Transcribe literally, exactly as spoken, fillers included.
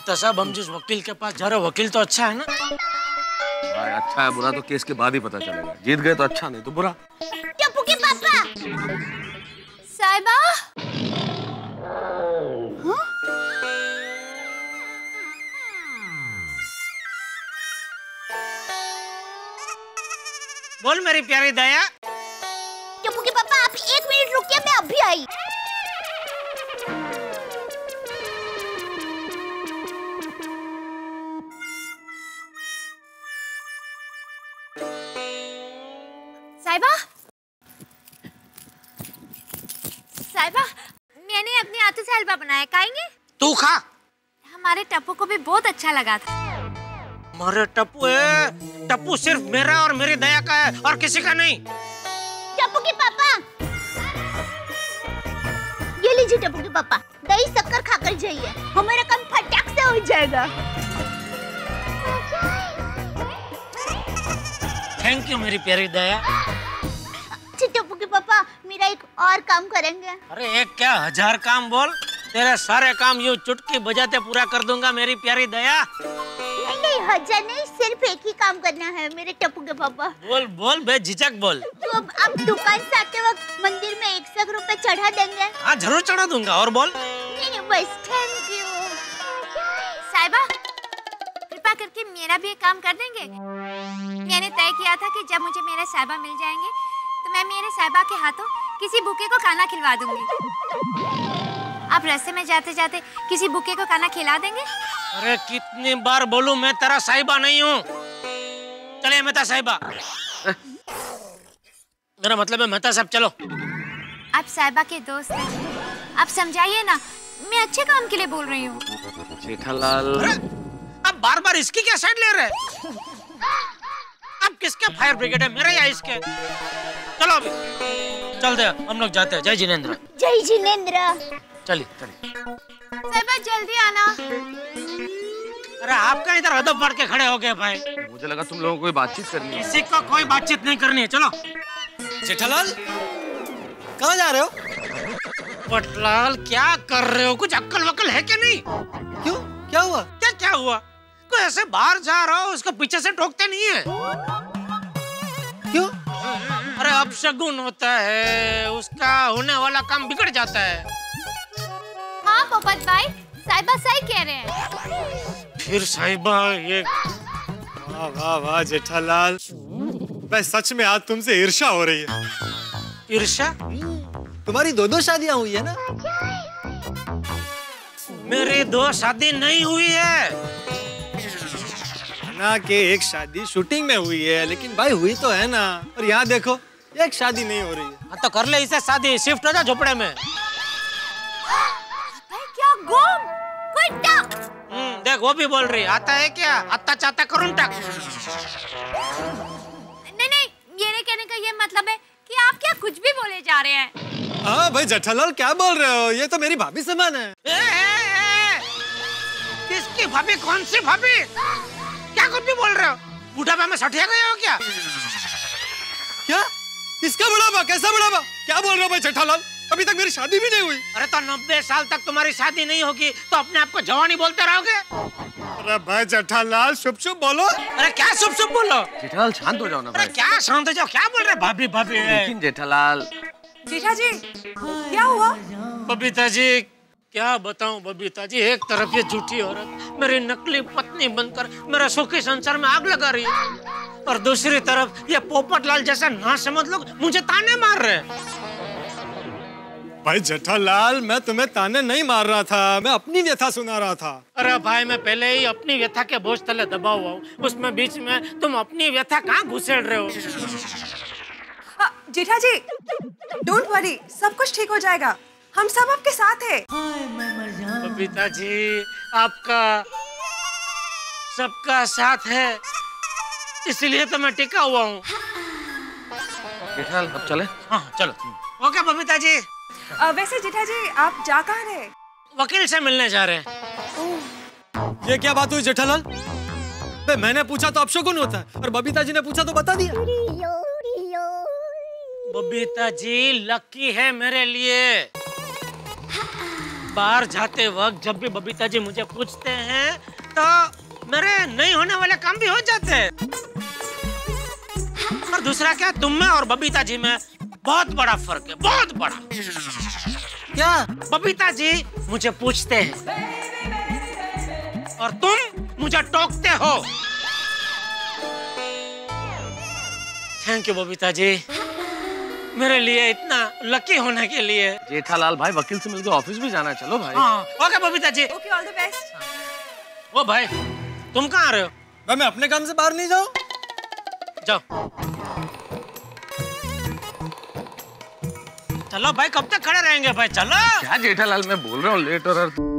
Doctor साहब हम जिस वकील के पास जा रहे हो वकील तो अच्छा है ना? भाई अच्छा है बुरा तो केस के बाद ही पता चलेगा। जीत गए तो अच्छा, नहीं तो बुरा। टप्पू के पापा। साहिबा। हाँ? बोल मेरी प्यारी दया। टप्पू के पापा आप एक मिनट रुकिए, मैं अभी आई। साहिबा, साहिबा, मैंने अपने हाथों से हलवा बनाया, खाएंगे? तू खा। हमारे टप्पू को भी बहुत अच्छा लगा था। मेरे टप्पू है, टप्पू सिर्फ मेरा और मेरी दया का है और किसी का नहीं। टप्पू के पापा, ये लीजिए टप्पू के पापा, दही शक्कर खाकर जाइए, हमारा काम फटाक से हो जाएगा। थैंक यू मेरी प्यारी दया। टप्पू के पापा मेरा एक और काम करेंगे? अरे एक क्या हजार काम बोल, तेरे सारे काम यूं चुटकी बजाते पूरा कर दूंगा मेरी प्यारी दया। नहीं नहीं हजार नहीं, सिर्फ एक ही काम करना है मेरे टप्पू के पापा। बोल बोल बेझिझक बोल। तो अब आप दुकान से आते वक्त मंदिर में एक सौ रुपए चढ़ा देंगे? हाँ जरूर चढ़ा दूंगा। और बोल। नहीं नहीं बस थैंक यू। साहिबा कृपा करके मेरा भी एक काम कर देंगे? मैंने तय किया था कि जब मुझे मेरे साहिबा मिल जाएंगे तो मैं मेरे साहिबा के हाथों किसी भूखे को खाना खिलवा दूंगी। आप रास्ते में जाते जाते किसी भूखे को खाना खिला देंगे? अरे कितनी बार बोलूं मैं तेरा साहिबा नहीं हूँ। चलिए मेहता साहिबा। मेरा मतलब है मेहता साहब चलो। आप साहिबा के दोस्त हैं, आप समझाइए ना, मैं अच्छे काम के लिए बोल रही हूँ। जेठालाल, अब बार बार इसकी क्या साइड ले रहे? अब किसके फायर ब्रिगेड है, मेरे या इसके? चलो अभी चल दे, हम लोग जाते हैं। जय जिनेंद्र। जय जिनेंद्र। चलिए चलिए। साहिबा जल्दी आना। अरे आपका इधर अदब बढ़ के खड़े हो गए भाई। मुझे लगा तुम लोगों को कोई बातचीत करनी है। किसी को कोई बातचीत नहीं करनी है, चलो। जेठालाल कहाँ जा रहे हो? पटलाल क्या कर रहे हो? कुछ अक्ल वक्ल है क्या नहीं? क्यों, क्या हुआ? क्या क्या हुआ? कोई ऐसे बाहर जा रहा हो उसको पीछे से टोकते नहीं है। क्यों? अरे अपशगुन होता है, उसका होने वाला काम बिगड़ जाता है। हाँ पोपट भाई, साहिबा सही कह रहे हैं। फिर साहिबा ये वाह वाह वाह जेठालाल, मैं सच में आज तुमसे ईर्ष्या हो रही है। ईर्ष्या? तुम्हारी दो दो शादियां हुई है ना? मेरी दो शादी नहीं हुई है ना कि एक शादी शूटिंग में हुई है, लेकिन भाई हुई तो है ना। और यहाँ देखो एक शादी नहीं हो रही है। हाँ तो कर ले इसे शादी, शिफ्ट हो जा झोपड़े में। क्या गुम? कोई टक? हम्म देख वो भी बोल रही, आता है क्या? आता चाहता करूँ टक। नहीं नहीं, मेरे कहने का ये मतलब है कि आप क्या कुछ भी बोले जा रहे हैं। हाँ भाई जेठालाल क्या बोल रहे हो? ये तो मेरी भाभी समान है। ए, ए, ए, किसकी भाभी? कौन सी भाभी? क्या कुछ भी बोल रहे हो? बुढ़ापा में सठिया गए हो क्या? क्या? किसका बुढ़ापा? कैसा बुढ़ापा? क्या बोल रहे हो भाई जेठालाल? अभी तक मेरी शादी भी नहीं हुई। अरे तो नब्बे साल तक तुम्हारी शादी नहीं होगी तो अपने आप को जवानी बोलते रहोगे? अरे भाई जेठालाल शुभ शुभ बोलो। अरे क्या शुभ शुभ बोलो? जेठालाल शांत हो जाओ ना भाई। अरे क्या शांत हो जाओ? क्या बोल रहे भाभी भाभी? लेकिन जेठालाल। जेठा जी क्या हुआ? बबीता जी क्या बताऊं बबीता जी, एक तरफ ये झूठी औरत मेरी नकली पत्नी बनकर मेरे सुखी संसार में आग लगा रही है और दूसरी तरफ ये पोपटलाल जैसा ना समझ लोग मुझे ताने मार रहे हैं। भाई जेठालाल मैं तुम्हें ताने नहीं मार रहा था, मैं अपनी व्यथा सुना रहा था। अरे भाई मैं पहले ही अपनी व्यथा के बोझ तले दबा हुआ हूँ, उसमें बीच में तुम अपनी व्यथा कहाँ घुसेड़ रहे हो? आ, जेठा जी डोंट वरी, सब कुछ ठीक हो जाएगा, हम सब आपके साथ हैं। बबीता जी आपका सबका साथ है इसलिए तो मैं टिका हुआ हूँ। जेठालाल अब चले? हाँ चलो। ओके बबीता जी। आ, वैसे जेठा जी आप जा कहाँ रहे? वकील से मिलने जा रहे हैं। ये क्या बात हुई जेठालाल? मैंने पूछा तो अपशगुन होता है और बबीता जी ने पूछा तो बता दिया। बबीता जी लकी है मेरे लिए। बाहर जाते वक्त जब भी बबीता जी मुझे पूछते हैं तो मेरे नहीं होने वाले काम भी हो जाते हैं। और दूसरा क्या, तुम में और बबीता जी में बहुत बड़ा फर्क है, बहुत बड़ा। क्या? बबीता जी मुझे पूछते हैं और तुम मुझे टोकते हो। थैंक यू बबीता जी, मेरे लिए इतना लकी होने के लिए। जेठालाल भाई वकील से मिलकर ऑफिस भी जाना है, चलो भाई। हाँ, okay Babita ji. Okay, all the best. ओ भाई, तुम कहाँ आ रहे हो? भाई मैं अपने काम से बाहर नहीं जाऊँ? जाओ। चलो भाई, कब तक खड़े रहेंगे भाई, चलो। क्या जेठालाल, मैं बोल रहा हूँ लेट हो रहा है।